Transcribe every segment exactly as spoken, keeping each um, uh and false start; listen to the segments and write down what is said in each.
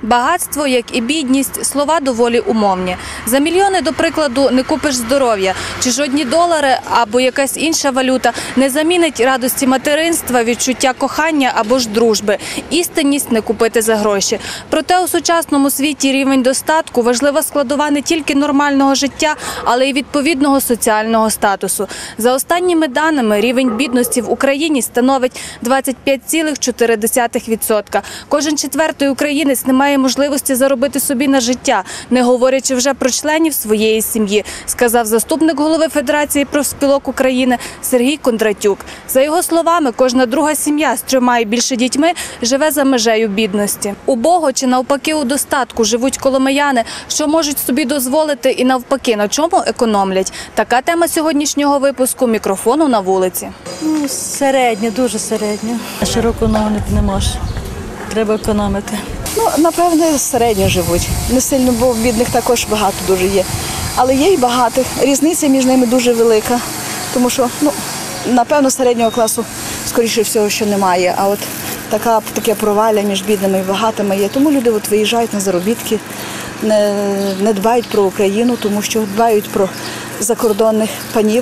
Багатство, як і бідність, слова доволі умовні. За мільйони, до прикладу, не купиш здоров'я, чи жодні долари або якась інша валюта не замінить радості материнства, відчуття кохання або ж дружби. Істинність не купити за гроші. Проте у сучасному світі рівень достатку – важлива складова не тільки нормального життя, але й відповідного соціального статусу. За останніми даними, рівень бідності в Україні становить двадцять п'ять цілих чотири десятих відсотка. Кожен четвертий українець не має можливості заробити собі на життя, не говорячи вже про членів своєї сім'ї, сказав заступник голови Федерації профспілок України Сергій Кондратюк. За його словами, кожна друга сім'я з трьома і більше дітьми живе за межею бідності. Убого чи навпаки у достатку живуть коломияни, що можуть собі дозволити і навпаки, на чому економлять. Така тема сьогоднішнього випуску «Мікрофону на вулиці». Ну, середньо, дуже середньо. Широко економити не може. Треба економити. Ну, напевне, середньо живуть. Не сильно, бо бідних також багато дуже є. Але є і багатих. Різниця між ними дуже велика. Тому що, ну, напевно, середнього класу, скоріше всього, що немає. А от така, таке провалля між бідними і багатими є. Тому люди от виїжджають на заробітки, не, не дбають про Україну, тому що дбають про закордонних панів.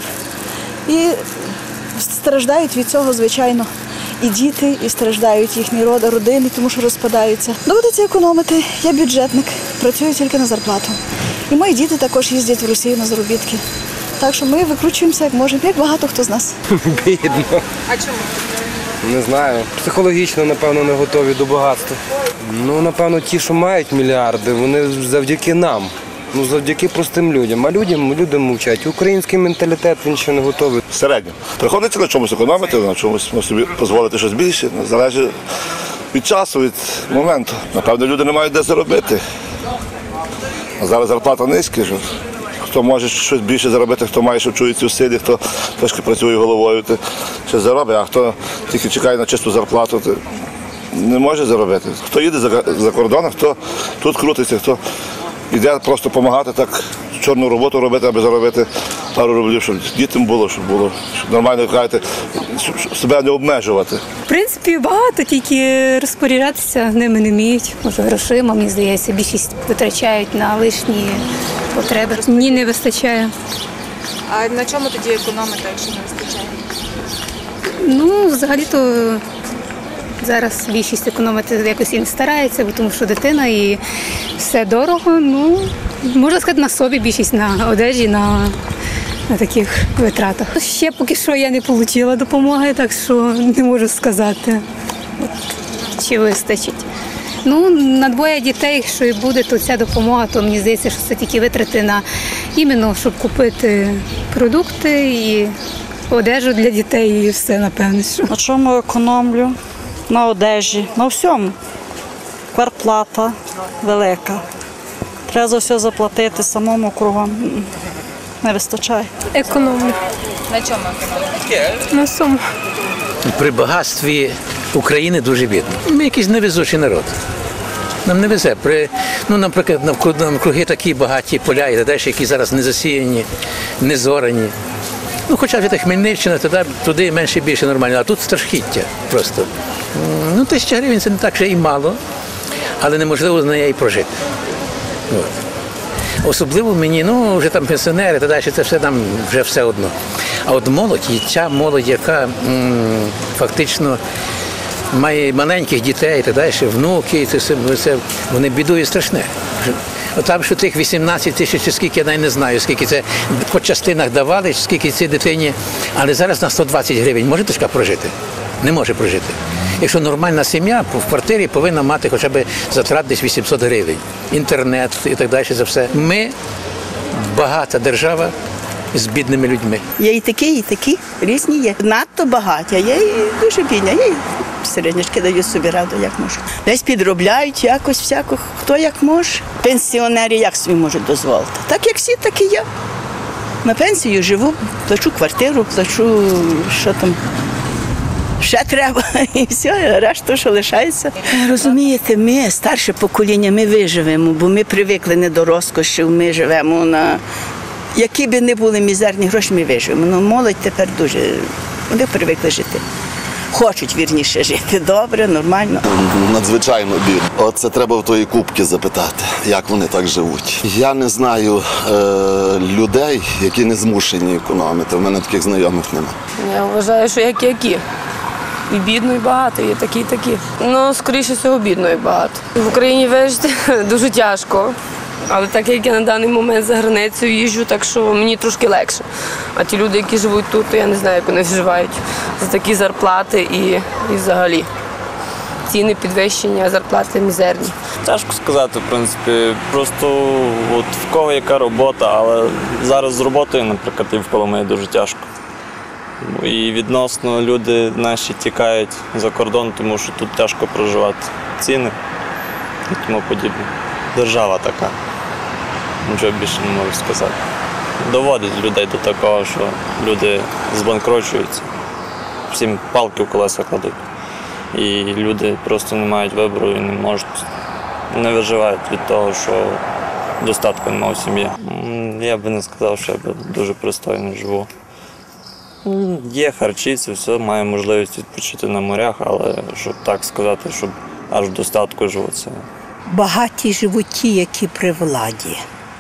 І страждають від цього, звичайно, і діти, і страждають їхні родини, тому що розпадаються. Доводиться економити. Я бюджетник, працюю тільки на зарплату. І мої діти також їздять в Росію на заробітки. Так що ми викручуємося, як можемо, як багато хто з нас. Бідно. А чому? Не знаю. Психологічно, напевно, не готові до багатства. Ну, напевно, ті, що мають мільярди, вони завдяки нам. Ну, завдяки простим людям. А людям, люди мовчать. Український менталітет, він ще не готовий. Середньо. Приходиться на чомусь економити, на чомусь собі дозволити щось більше. Залежить від часу, від моменту. Напевно, люди не мають де заробити. А зараз зарплата низька. Хто може щось більше заробити, хто має, що чується у силі, хто трошки працює головою, то щось заробить, а хто тільки чекає на чисту зарплату, то не може заробити. Хто їде за, за кордон, хто тут крутиться, хто йде просто допомагати, так чорну роботу робити, аби заробити пару рублів, щоб дітям було, щоб було щоб нормально кажете, себе не обмежувати. В принципі, багато, тільки розпоряджатися ними не вміють. Може, грошима, мені здається, більшість витрачають на лишні потреби. Ні, не вистачає. А на чому тоді економити, якщо не вистачає? Ну, взагалі-то зараз більшість економити якось і не старається, бо тому що дитина і все дорого. Ну, можна сказати, на собі більшість, на одежі, на, на таких витратах. Ще поки що я не отримала допомоги, так що не можу сказати, от, чи вистачить. Ну, на двоє дітей, якщо і буде, то ця допомога, то мені здається, що це тільки витрати на іменно, щоб купити продукти і одежу для дітей і все, напевно. Що. На чому економлю? На одежі, на всьому. Квартплата велика. Треба за все заплатити самому кругом. Не вистачає. Економлю. На чому економити? На всьому. При багатстві України дуже бідно. Ми якийсь невезучий народ. Нам не везе. При, ну, наприклад, навкруги такі багаті поля, і далі, які зараз не засіяні, не зорані. Ну, хоча б Хмельниччина, туди, туди менше-більше нормально, а тут страшхіття просто. Ну, тисяча гривень – це не так вже і мало, але неможливо з нею і прожити. От. Особливо мені, ну, вже там пенсіонери, та далі, це все нам вже все одно. А от молодь, і ця молодь, яка м, фактично має маленьких дітей, та далі, внуки, це, це, вони бідують страшне. От там, що тих вісімнадцять тисяч, чи скільки, я навіть не знаю, скільки це по частинах давали, скільки цій дитині, але зараз на сто двадцять гривень може дочка прожити? Не може прожити. Якщо нормальна сім'я в квартирі повинна мати хоча б затрат десь вісімсот гривень, інтернет і так далі за все. Ми багата держава з бідними людьми. Є і такі, і такі, різні є. Надто багаті, а є і дуже бідні, є і середнячки дають собі раду, як можуть. Десь підробляють якось всяко, хто як може. Пенсіонери як собі можуть дозволити. Так як всі, так і я. На пенсію живу, плачу квартиру, плачу, що там, ще треба, і все, решту, що лишається. Розумієте, ми, старше покоління, ми виживемо, бо ми привикли не до розкошів, ми живемо на... Які б не були мізерні гроші, ми виживемо. Ну, молодь тепер дуже, вони привикли жити. хочуть вірніше жити добре, нормально. Надзвичайно бідно. Оце треба в тої кубки запитати, як вони так живуть. Я не знаю е, людей, які не змушені економити. У мене таких знайомих немає. Я вважаю, що як які. І бідно, і багато, і такі, і такі. Ну, скоріше всього, бідно і багато. В Україні вижити дуже тяжко. Але так як я на даний момент за границею їжджу, так що мені трошки легше. А ті люди, які живуть тут, то я не знаю, як вони вживають за такі зарплати і, і взагалі. Ціни підвищені, а зарплати мізерні. Тяжко сказати, в принципі. Просто от в кого яка робота, але зараз з роботою, наприклад, і в Коломиї дуже тяжко. І відносно люди наші тікають за кордон, тому що тут тяжко проживати. Ціни і тому подібне. Держава така. Нічого більше не можу сказати. Доводить людей до такого, що люди збанкрочуються, всім палки в колеса кладуть. І люди просто не мають вибору і не можуть, не виживають від того, що достатку немає в сім'ї. Я би не сказав, що я дуже пристойно живу. Є харчі, це все, маю можливість відпочити на морях, але щоб так сказати, щоб аж в достатку живу, це. Багаті живуть ті, які при владі.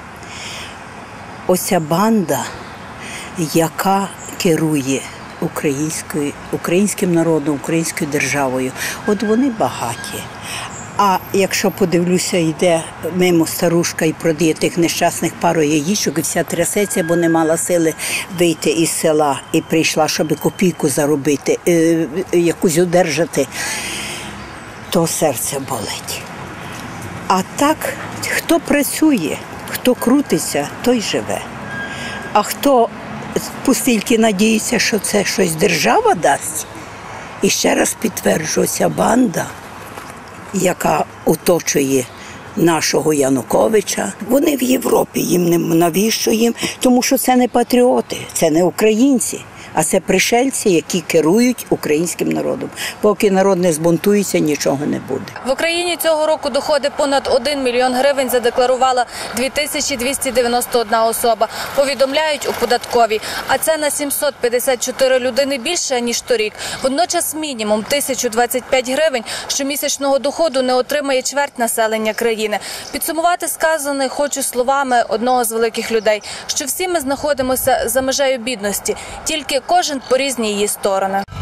Оця банда, яка керує українською, українським народом, українською державою, от вони багаті. А якщо подивлюся, йде мимо старушка і продає тих нещасних пару яєчок, і вся трясеться, бо не мала сили вийти із села і прийшла, щоб копійку заробити, е, якусь одержати, то серце болить. А так, хто працює, хто крутиться, той живе. А хто постільки надіється, що це щось держава дасть, і ще раз підтверджую, ця банда, яка оточує нашого Януковича, вони в Європі, їм не навіщо їм, тому що це не патріоти, це не українці, а це пришельці, які керують українським народом. Поки народ не збунтується, нічого не буде. В Україні цього року доходи понад один мільйон гривень задекларувала дві тисячі двісті дев'яносто одна особа, повідомляють у податковій. А це на сімсот п'ятдесят чотири людини більше, ніж торік. Водночас мінімум тисячу двадцять п'ять гривень щомісячного доходу не отримає чверть населення країни. Підсумувати сказане хочу словами одного з великих людей, що всі ми знаходимося за межею бідності, тільки кожен по різні її сторони.